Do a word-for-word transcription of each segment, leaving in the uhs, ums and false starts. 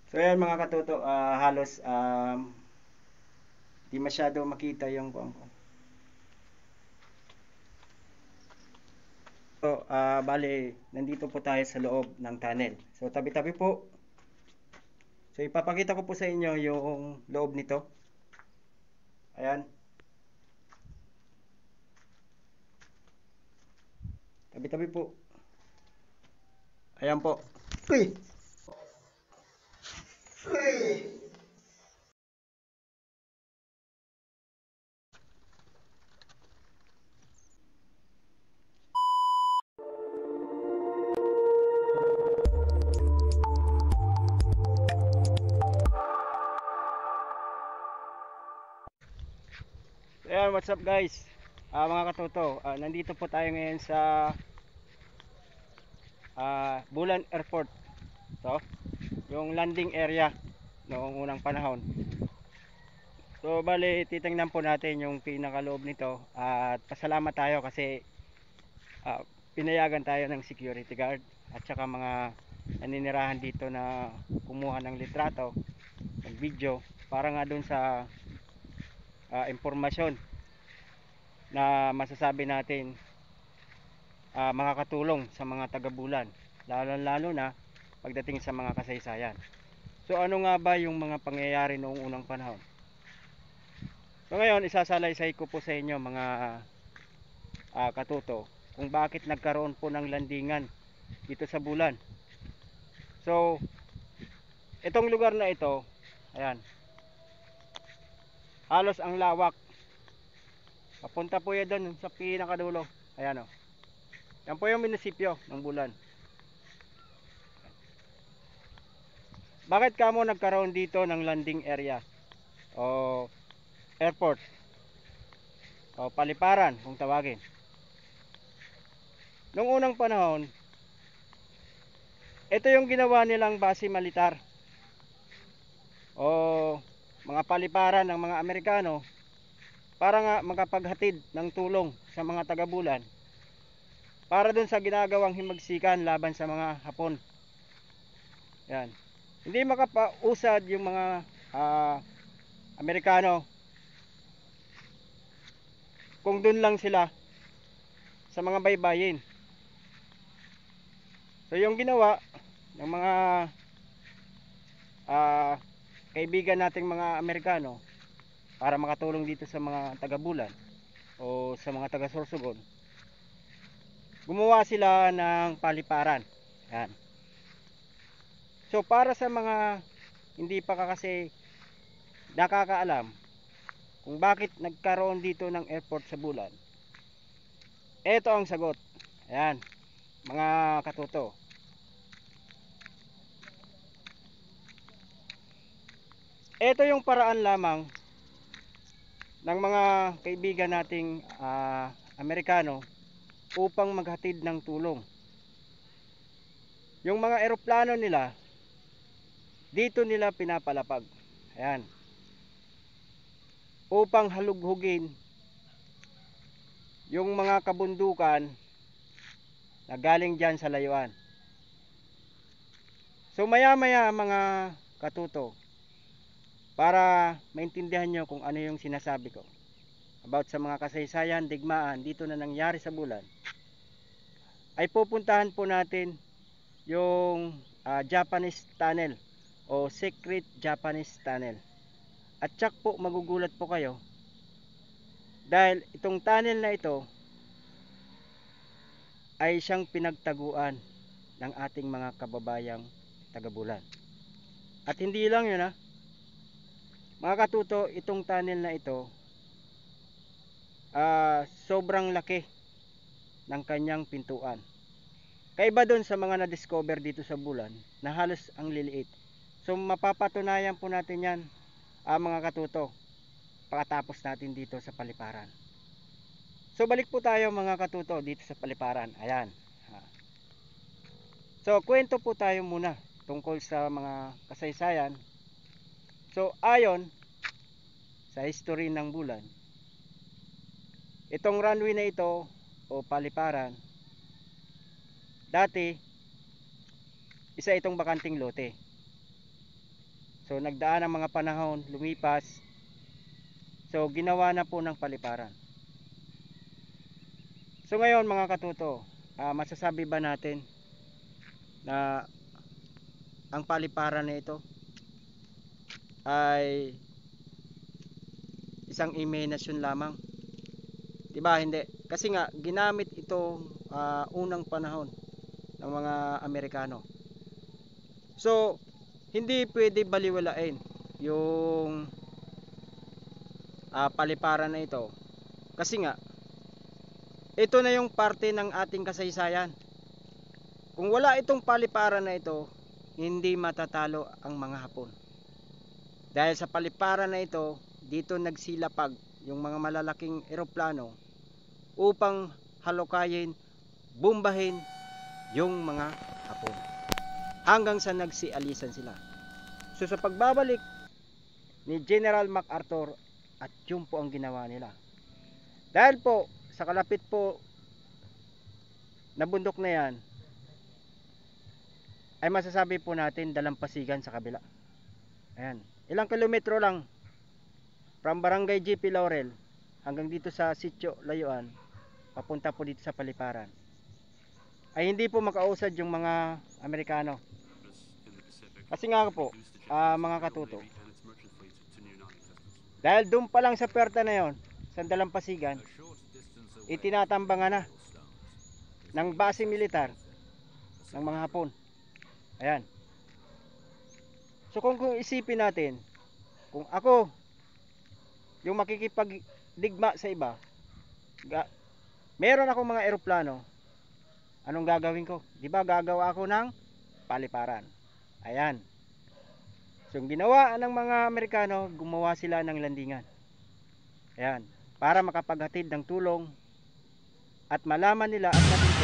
So ayan mga katuto, ah, halos um, di masyado makita yung kuwan ko. So, ah, bale, nandito po tayo sa loob ng tunnel. So tabi-tabi po. So ipapakita ko po sa inyo yung loob nito. Ayan, tabi-tabi po. Ayan po. Uy! Uy! Ayan, what's up guys? Ah, mga katuto, ah, nandito po tayo ngayon sa ah, Bulan Airport. So, yung landing area noong unang panahon. So, bali, titingnan po natin yung pinakaloob nito at pasalamat tayo kasi ah, pinayagan tayo ng security guard at saka mga naninirahan dito na kumuha ng litrato, ng video para nga dun sa ah, impormasyon na masasabi natin ah, makakatulong sa mga taga-Bulan, lalo lalo na pagdating sa mga kasaysayan. So ano nga ba yung mga pangyayari noong unang panahon? So ngayon isasalaysay ko po sa inyo mga ah, katuto kung bakit nagkaroon po ng landingan dito sa Bulan. So itong lugar na ito, ayan, halos ang lawak. Papunta po yan doon sa pinakadulo. Ayan o. Yan po yung munisipyo ng Bulan. Bakit kamo nagkaroon dito ng landing area o airport o paliparan kung tawagin? Noong unang panahon, ito yung ginawa nilang base militar o mga paliparan ng mga Amerikano para nga makapaghatid ng tulong sa mga taga-Bulan para dun sa ginagawang himagsikan laban sa mga Hapon. Yan. Hindi makapausad yung mga ah, Amerikano kung dun lang sila sa mga baybayin. So yung ginawa ng mga ah, kaibigan nating mga Amerikano para makatulong dito sa mga taga-Bulan o sa mga taga-Sorsogon, gumawa sila ng paliparan. Yan. So para sa mga hindi pa kasi nakakaalam kung bakit nagkaroon dito ng airport sa Bulan, ito ang sagot. Ayan, mga katuto. Ito yung paraan lamang ng mga kaibigan nating ah, Amerikano upang maghatid ng tulong. Yung mga eroplano nila, dito nila pinapalapag. Ayan. Upang halughugin yung mga kabundukan na galing dyan sa layuan. So maya maya mga katuto, para maintindihan nyo kung ano yung sinasabi ko about sa mga kasaysayan, digmaan dito na nangyari sa Bulan, ay pupuntahan po natin yung uh, Japanese Tunnel o Secret Japanese Tunnel. At tsak po magugulat po kayo dahil itong tunnel na ito ay siyang pinagtaguan ng ating mga kababayang taga-Bulan. At hindi lang yun ha, mga katuto, itong tunnel na ito uh, sobrang laki ng kanyang pintuan. Kaiba doon sa mga na-discover dito sa Bulan na halos ang liliit. So mapapatunayan po natin yan uh, mga katuto pagkatapos natin dito sa paliparan. So balik po tayo mga katuto dito sa paliparan. Ayan. So kwento po tayo muna tungkol sa mga kasaysayan. So ayon sa history ng Bulan, itong runway na ito o paliparan, dati isa itong bakanting lote. So nagdaan ang mga panahon, lumipas. So ginawa na po ng paliparan. So ngayon mga katuto, uh, masasabi ba natin na ang paliparan na ito ay isang imahinasyon lamang? Diba? Hindi. Kasi nga ginamit ito uh, unang panahon ng mga Amerikano. So hindi pwede baliwalain yung uh, paliparan na ito. Kasi nga ito na yung parte ng ating kasaysayan. Kung wala itong paliparan na ito, hindi matatalo ang mga Hapon. Dahil sa paliparan na ito, dito nagsilapag yung mga malalaking eroplano upang halukayin, bombahin yung mga Hapon. Hanggang sa nagsialisan sila. So sa pagbabalik ni General MacArthur, at yun po ang ginawa nila. Dahil po sa kalapit po na bundok na yan, ay masasabi po natin dalampasigan sa kabila. Ayan. Ilang kilometro lang from Barangay G P Laurel hanggang dito sa Sitio Layuan, papunta po dito sa paliparan. Ay hindi po makausad yung mga Amerikano. Kasi nga po, uh, mga katuto, dahil doon pa lang sa perta na yon, sa dalampasigan, itinatambangan na ng base militar ng mga Hapon. Ayan. So kung, kung isipin natin, kung ako yung makikipagdigma sa iba, ga, meron akong mga eroplano, anong gagawin ko? Diba gagawa ako ng paliparan. Ayan. So yung ginawa ng mga Amerikano, gumawa sila ng landingan. Ayan. Para makapaghatid ng tulong at malaman nila at matito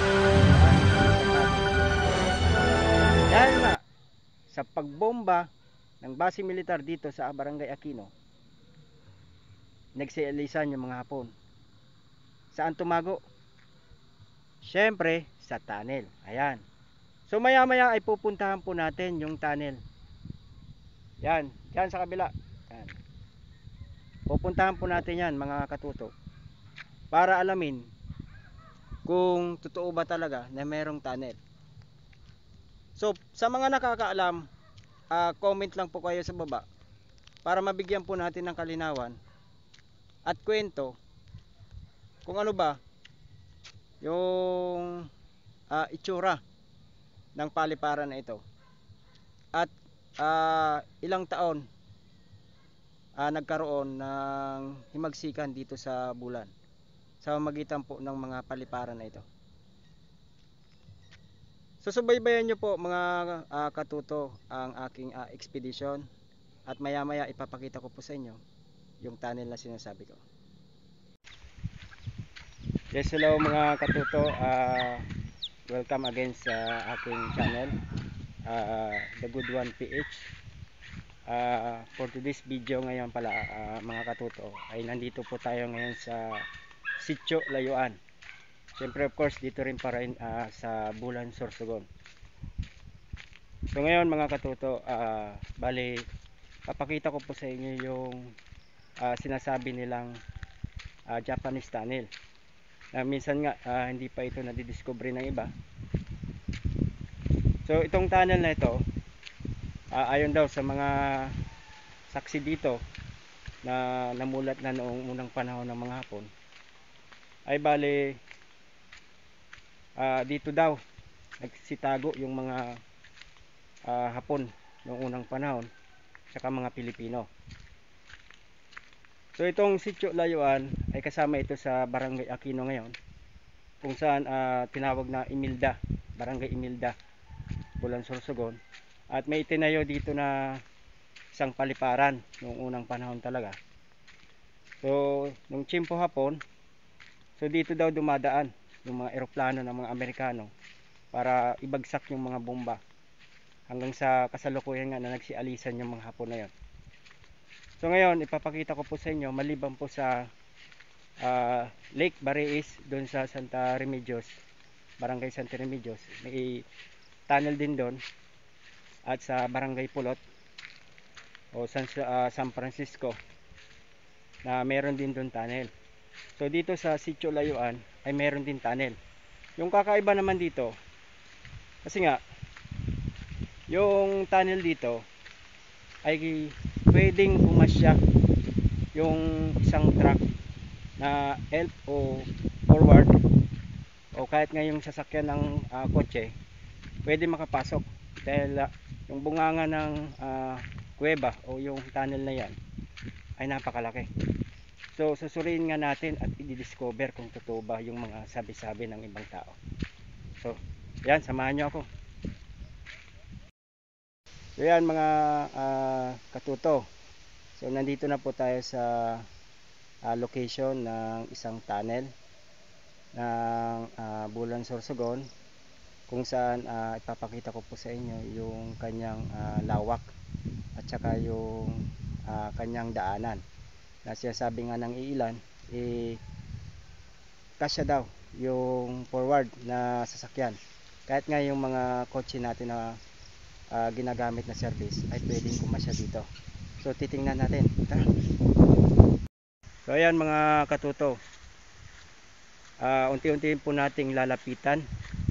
dahil nga sa pagbomba ng base militar dito sa Barangay Aquino, nagsialisan yung mga Hapon. Saan tumago? Syempre sa tunnel. Ayan. So maya maya ay pupuntahan po natin yung tunnel. Yan, yan sa kabila. Yan. Pupuntahan po natin yan mga katuto, para alamin kung totoo ba talaga na merong tunnel. So sa mga nakakaalam, uh, comment lang po kayo sa baba para mabigyan po natin ng kalinawan at kwento kung ano ba yung uh, itsura ng paliparan na ito at uh, ilang taon uh, nagkaroon ng himagsikan dito sa bulan sa magitan po ng mga paliparan na ito. So subaybayan nyo po mga uh, katuto ang aking uh, expedition at maya maya ipapakita ko po sa inyo yung tunnel na sinasabi ko. Yes, hello mga katuto, uh, welcome again sa aking channel, uh, The Good One P H. Uh, for today's video ngayon pala uh, mga katuto, ay nandito po tayo ngayon sa Sitio Layuan. Siyempre of course dito rin pa rin uh, sa Bulan, Sorsogon. So ngayon mga katuto, uh, bali papakita ko po sa inyo yung uh, sinasabi nilang uh, Japanese tunnel na minsan nga uh, hindi pa ito nadidiscover ng iba. So itong tunnel na ito, uh, ayon daw sa mga saksi dito na namulat na noong unang panahon ng mga Hapon, ay bali uh, dito daw nagsitago yung mga uh, Hapon noong unang panahon saka mga Pilipino. So itong Sitio Layuan ay kasama ito sa Barangay Aquino ngayon, kung saan uh, tinawag na Imilda, Barangay Imilda, Bulan, Sorsogon. At may itinayo dito na isang paliparan noong unang panahon talaga. So nung tiyempo Hapon, so dito daw dumadaan yung mga eroplano ng mga Amerikano para ibagsak yung mga bomba, hanggang sa kasalukuyan nga na nagsialisan yung mga Hapon na yon. So ngayon ipapakita ko po sa inyo, maliban po sa uh, Lake Bareis doon sa Santa Remedios, Barangay Santa Remedios, may tunnel din doon, at sa Barangay Pulot o San, uh, San Francisco na meron din doon tunnel. So dito sa Sitio Layuan ay meron din tunnel. Yung kakaiba naman dito, kasi nga yung tunnel dito ay pwedeng pumasya yung isang truck na help o forward o kahit nga yung sasakyan ng uh, kotse pwede makapasok dahil uh, yung bunganga ng uh, kuweba o yung tunnel na yan ay napakalaki. So susuriin nga natin at i-discover kung totoo ba yung mga sabi-sabi ng ibang tao. So yan, samahan nyo ako. So yan mga uh, katuto, so nandito na po tayo sa uh, location ng isang tunnel ng uh, Bulan Sorsogon, kung saan uh, ipapakita ko po sa inyo yung kanyang uh, lawak at saka yung uh, kanyang daanan na sinasabi nga ng iilan eh, kasya daw yung forward na sasakyan, kahit nga yung mga kotse natin na Uh, ginagamit na service ay pwedeng kumasya dito. So titingnan natin. Tara. So ayan mga katuto, uh, unti-unti po nating lalapitan.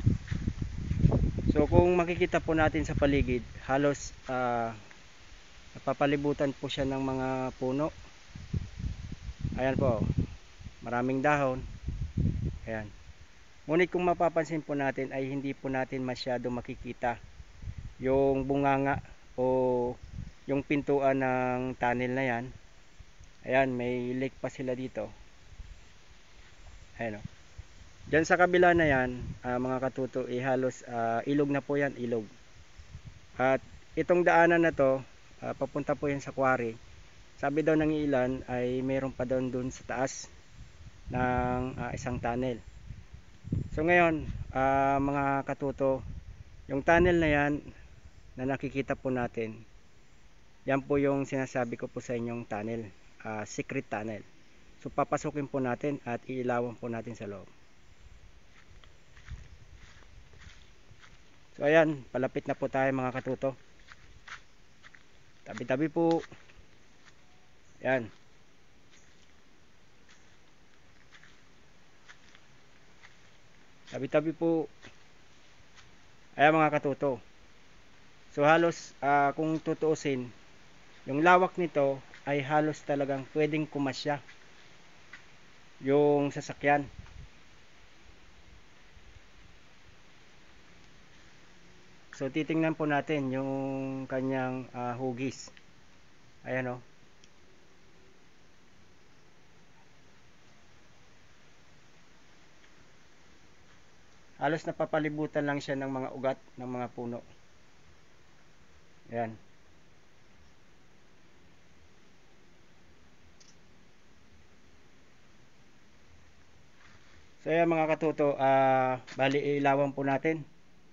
So kung makikita po natin sa paligid, halos uh, napapalibutan po siya ng mga puno. Ayan po, maraming dahon. Ayan. Ngunit kung mapapansin po natin ay hindi po natin masyado makikita yung bunganga o yung pintuan ng tunnel na yan. Ayan, may lake pa sila dito. Ayan o. Diyan sa kabila na yan, uh, mga katuto, eh, halos uh, ilog na po yan, ilog. At itong daanan na to, uh, papunta po yan sa quarry. Sabi daw ng ilan ay mayroon pa doon dun sa taas ng uh, isang tunnel. So ngayon, uh, mga katuto, yung tunnel na yan na nakikita po natin, yan po yung sinasabi ko po sa inyong tunnel, uh, secret tunnel. So papasukin po natin at iilawan po natin sa loob. So ayan, palapit na po tayo mga katuto. Tabi-tabi po. Ayan. Tabi-tabi po. Ayan mga katuto. So halos uh, kung tutuusin, yung lawak nito ay halos talagang pwedeng kumasya yung sasakyan. So titingnan po natin yung kanyang uh, hugis. Ayan o. Halos napapalibutan lang siya ng mga ugat ng mga puno. Ayan. So ayan mga katuto, uh, bali ilawan po natin.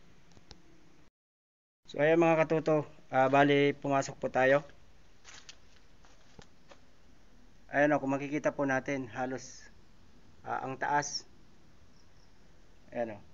So ayan mga katuto, uh, bali pumasok po tayo. Ayan o, kung makikita po natin, halos uh, ang taas. Ayan o.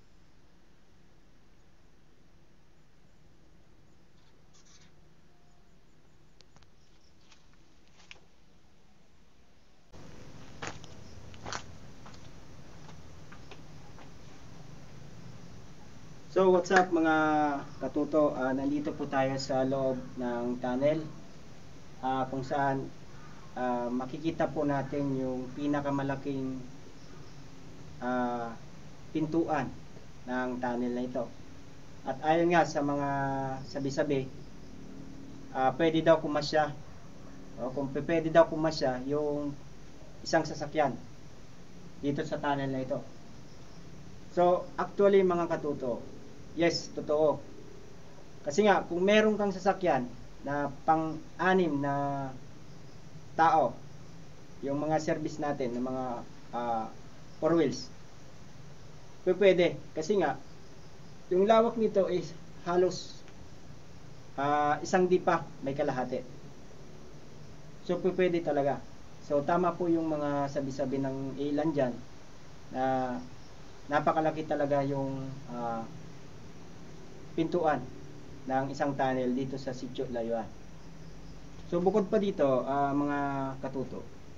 So what's up mga katuto, uh, nandito po tayo sa loob ng tunnel uh, kung saan uh, makikita po natin yung pinakamalaking uh, pintuan ng tunnel na ito. At ayon nga sa mga sabi-sabi, uh, pwede daw kumasya o kung pwede daw kumasya yung isang sasakyan dito sa tunnel na ito. So actually mga katuto, yes, totoo. Kasi nga, kung meron kang sasakyan na pang-anim na tao, yung mga service natin, ng mga uh, four wheels, pwede. Kasi nga, yung lawak nito is halos uh, isang dipa may kalahati. So, pwede talaga. So, tama po yung mga sabi-sabi ng ilan dyan na napakalaki talaga yung uh, pintuan ng isang tunnel dito sa Sitio Layuan. So bukod pa dito, ah, mga katuto,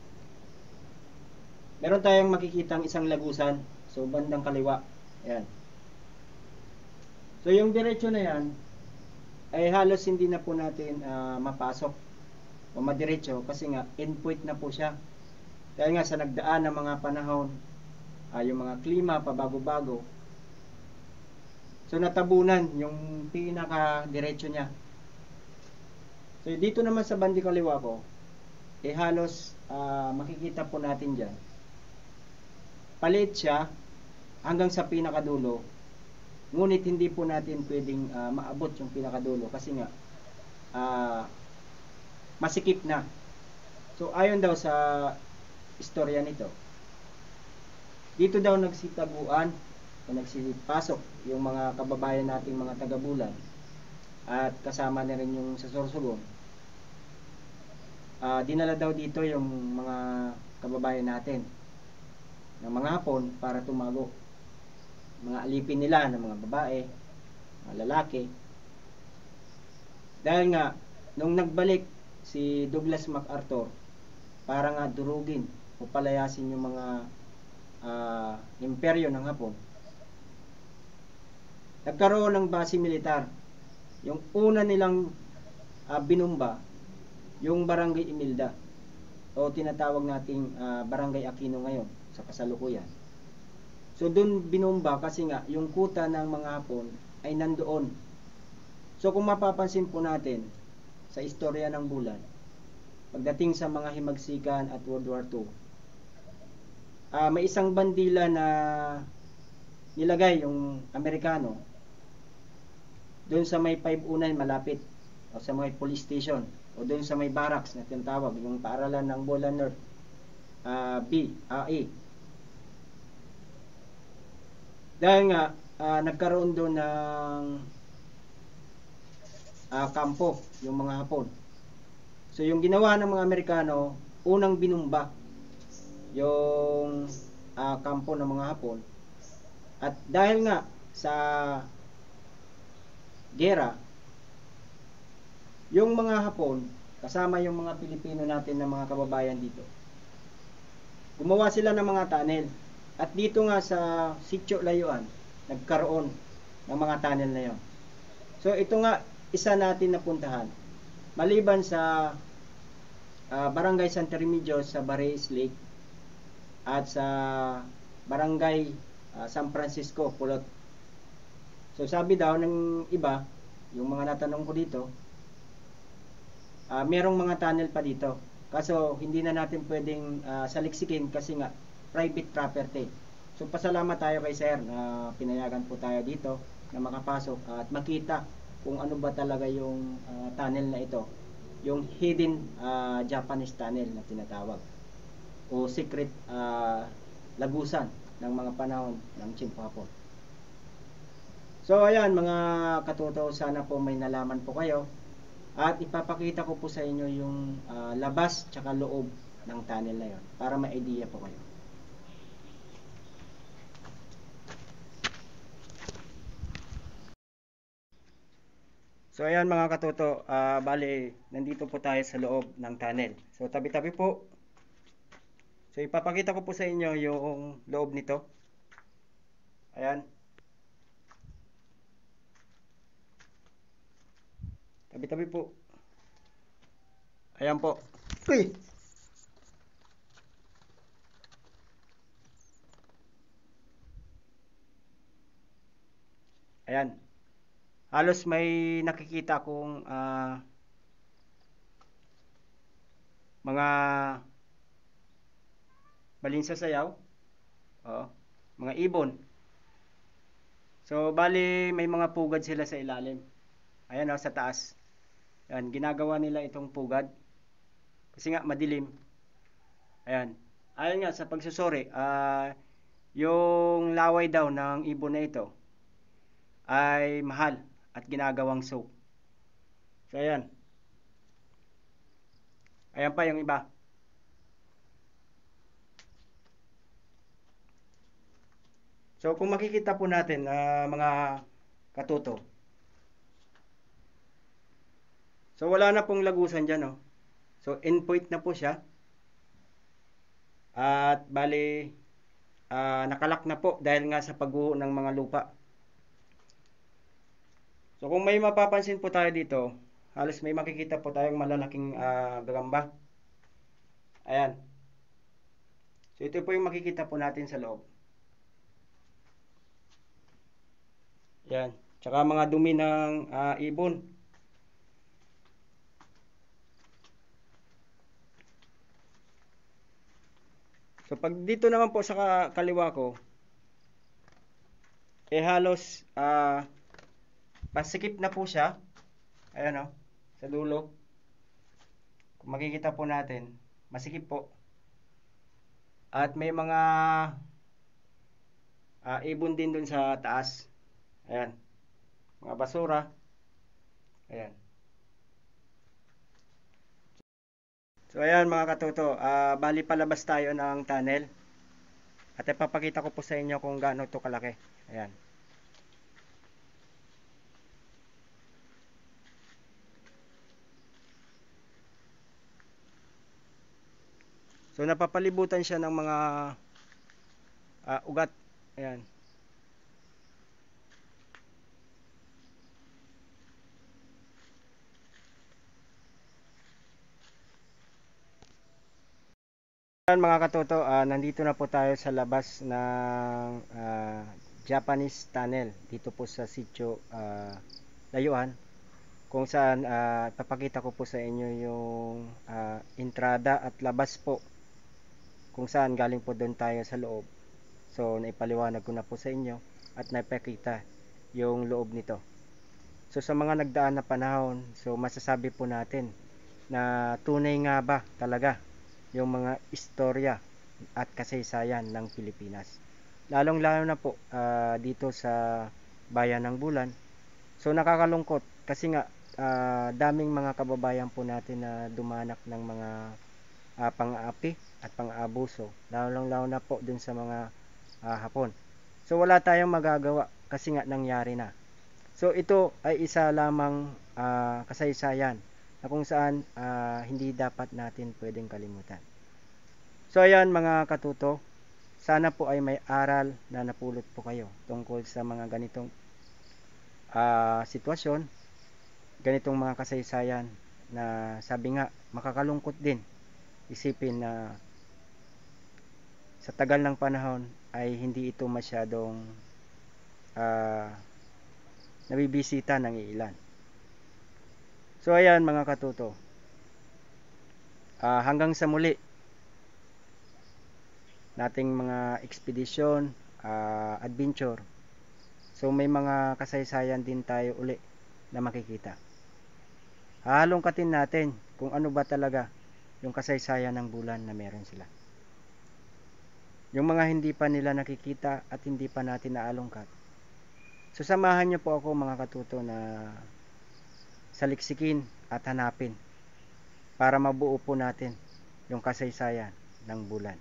meron tayong makikitang isang lagusan. So bandang kaliwa. Ayan. So yung diretso na yan, ay halos hindi na po natin ah, mapasok o madiretso kasi nga endpoint na po siya. Dahil nga sa nagdaan ng mga panahon, ah, yung mga klima pabago-bago, so natabunan yung pinaka diretso niya. So dito naman sa bandi kaliwa ko, eh halos ah, makikita po natin dyan, palit siya hanggang sa pinakadulo. Ngunit hindi po natin pwedeng ah, maabot yung pinakadulo kasi nga ah, masikip na. So ayon daw sa istorya nito, dito daw nagsitaguan o nagsipasok yung mga kababayan nating mga taga-Bulan at kasama na rin yung sa Sorsogon. Uh, dinala daw dito yung mga kababayan natin ng mga Hapon para tumago. Mga alipin nila ng mga babae, mga lalaki. Dahil nga, nung nagbalik si Douglas MacArthur para nga durugin o palayasin yung mga uh, imperyo ng Hapon, nagkaroon ng base militar. Yung una nilang uh, binumba, yung Barangay Imelda o tinatawag nating uh, Barangay Aquino ngayon sa kasalukuyan. So doon binumba kasi nga yung kuta ng mga Hapon ay nandoon. So kung mapapansin po natin sa istorya ng Bulan, pagdating sa mga himagsikan at World War Two, uh, may isang bandila na nilagay yung Amerikano doon sa may five oh nine malapit o sa may police station o doon sa may barracks na tinatawag yung paaralan ng Bulan North uh, B, A, A. Dahil nga uh, nagkaroon doon ng uh, kampo yung mga Hapon. So yung ginawa ng mga Amerikano, unang binumba yung uh, kampo ng mga Hapon. At dahil nga sa gera, yung mga Hapon, kasama yung mga Pilipino natin na mga kababayan dito, gumawa sila ng mga tunnel. At dito nga sa Sitio Layuan, nagkaroon ng mga tunnel na yon. So ito nga, isa natin napuntahan. Maliban sa uh, Barangay Santa Remedios sa Bareis Lake at sa Barangay uh, San Francisco, Pulot. So sabi daw ng iba, yung mga natanong ko dito, uh, merong mga tunnel pa dito. Kaso hindi na natin pwedeng uh, saliksikin kasi nga private property. So pasalamat tayo kay Sir na pinayagan po tayo dito na makapasok uh, at makita kung ano ba talaga yung uh, tunnel na ito. Yung hidden uh, Japanese tunnel na tinatawag o secret uh, lagusan ng mga panahon ng Chimpo Hapon. So ayan mga katuto, sana po may nalaman po kayo at ipapakita ko po sa inyo yung uh, labas tsaka loob ng tunnel na yon para may idea po kayo. So ayan mga katuto, uh, bali nandito po tayo sa loob ng tunnel. So tabi-tabi po. So ipapakita ko po sa inyo yung loob nito. Ayan. Tabi-tabi po. Ayan po. Uy! Ayan. Halos may nakikita akong uh, mga balinsa sayaw. Oh, mga ibon. So bali may mga pugad sila sa ilalim. Ayan oh, sa taas. Ayan, ginagawa nila itong pugad kasi nga madilim. Ayan. Ayan nga sa pagsusuri, uh, yung laway daw ng ibon na ito ay mahal at ginagawang soap. So ayan. Ayan pa yung iba. So kung makikita po natin uh, mga katuto, so wala na pong lagusan dyan, oh. So endpoint na po siya. At bali uh, nakalak na po dahil nga sa pagguho ng mga lupa. So kung may mapapansin po tayo dito, halos may makikita po tayong malalaking uh, gagamba. Ayan. So ito po yung makikita po natin sa loob. Ayan. Tsaka mga dumi ng uh, ibon. So pag dito naman po sa kaliwa ko, eh halos uh, pasikip na po siya. Ayan o, sa dulo. Kung makikita po natin, masikip po. At may mga uh, ibon din dun sa taas. Ayan. Mga basura. Ayan. So ayan mga katuto, uh, bali palabas tayo ng tunnel. At ipapakita ko po sa inyo kung gaano ito kalaki. Ayan. So napapalibutan siya ng mga uh, ugat. Ayan. Ayan mga katoto, uh, nandito na po tayo sa labas ng uh, Japanese tunnel dito po sa sitio uh, Layuan, kung saan uh, papakita ko po sa inyo yung uh, entrada at labas po, kung saan galing po doon tayo sa loob. So naipaliwanag ko na po sa inyo at naipakita yung loob nito. So sa mga nagdaan na panahon, so masasabi po natin na tunay nga ba talaga yung mga istorya at kasaysayan ng Pilipinas, lalong lalo na po uh, dito sa bayan ng Bulan. So nakakalungkot kasi nga uh, daming mga kababayan po natin na dumanak ng mga uh, pang-aapi at pang-aabuso, lalong lalo na po dun sa mga uh, Hapon. So wala tayong magagawa kasi nga nangyari na. So ito ay isa lamang uh, kasaysayan na kung saan uh, hindi dapat natin pwedeng kalimutan. So ayan mga katuto, sana po ay may aral na napulot po kayo tungkol sa mga ganitong uh, sitwasyon, ganitong mga kasaysayan na sabi nga makakalungkot din isipin na sa tagal ng panahon ay hindi ito masyadong uh, nabibisita ng ilan. So ayan mga katuto, uh, hanggang sa muli nating mga ekspedisyon, uh, adventure. So may mga kasaysayan din tayo uli na makikita. Halongkatin natin kung ano ba talaga yung kasaysayan ng Bulan na meron sila. Yung mga hindi pa nila nakikita at hindi pa natin naalungkat. So samahan niyo po ako mga katuto na saliksikin at hanapin para mabuo po natin yung kasaysayan ng Bulan.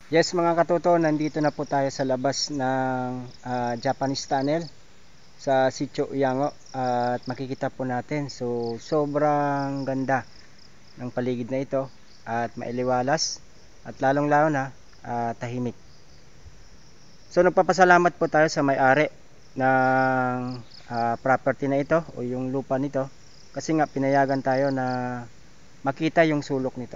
Yes mga katuto, nandito na po tayo sa labas ng ah, Japanese tunnel sa Sitio Uyango at makikita po natin. So sobrang ganda ng paligid na ito at mailiwalas at lalong lalo na ah, tahimik. So nagpapasalamat po tayo sa may-ari ng ah, property na ito o yung lupa nito kasi nga pinayagan tayo na makita yung sulok nito.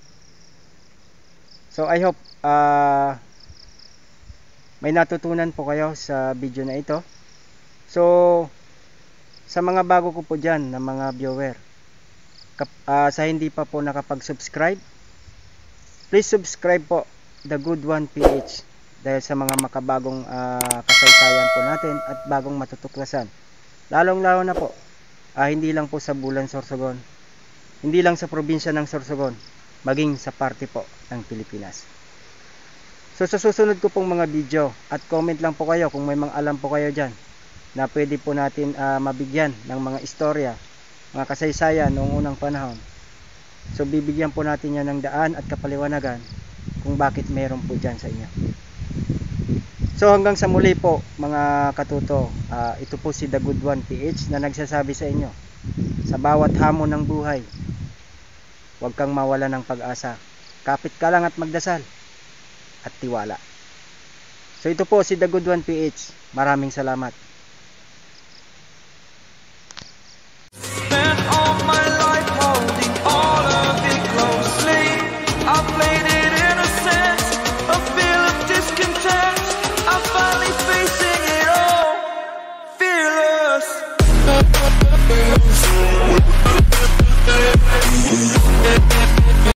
So I hope uh, may natutunan po kayo sa video na ito. So sa mga bago ko po dyan na mga viewer, kap, uh, sa hindi pa po nakapag-subscribe, please subscribe po The Good One P H dahil sa mga makabagong uh, kasaysayan po natin at bagong matutuklasan. Lalong lalo na po, uh, hindi lang po sa Bulan, Sorsogon, hindi lang sa probinsya ng Sorsogon, maging sa parte po ng Pilipinas. So sa susunod ko pong mga video at comment lang po kayo kung may mga alam po kayo dyan na pwede po natin uh, mabigyan ng mga istorya, mga kasaysayan noong unang panahon. So bibigyan po natin yan ng daan at kapaliwanagan kung bakit meron po dyan sa inyo. So hanggang sa muli po mga katuto, uh, ito po si The Good One P H na nagsasabi sa inyo, sa bawat hamon ng buhay, huwag kang mawala ng pag-asa. Kapit ka lang at magdasal at tiwala. So ito po si The Good One P H. Maraming salamat.